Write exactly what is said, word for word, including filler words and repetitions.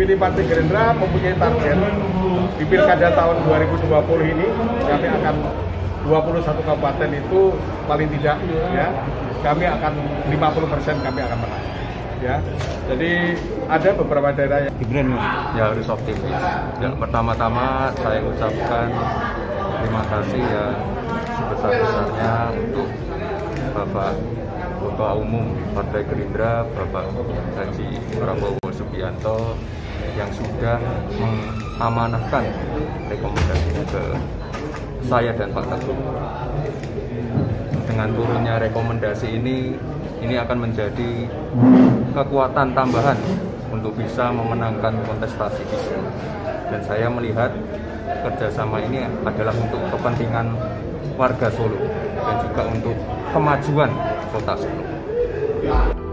Dipilih Partai Gerindra mempunyai target di Pilkada tahun dua ribu dua puluh ini kami akan dua puluh satu kabupaten itu paling tidak ya kami akan lima puluh persen kami akan menang ya. Jadi ada beberapa daerah yang Gibran ya harus optimis. Yang pertama-tama saya ucapkan terima kasih ya sebesar-besarnya untuk Bapak Ketua Umum Partai Gerindra Bapak Haji Prabowo Subianto yang sudah mengamanahkan rekomendasinya ke saya dan Pak Teguh. Dengan turunnya rekomendasi ini, ini akan menjadi kekuatan tambahan untuk bisa memenangkan kontestasi di sini. Dan saya melihat kerjasama ini adalah untuk kepentingan warga Solo dan juga untuk kemajuan kota Solo.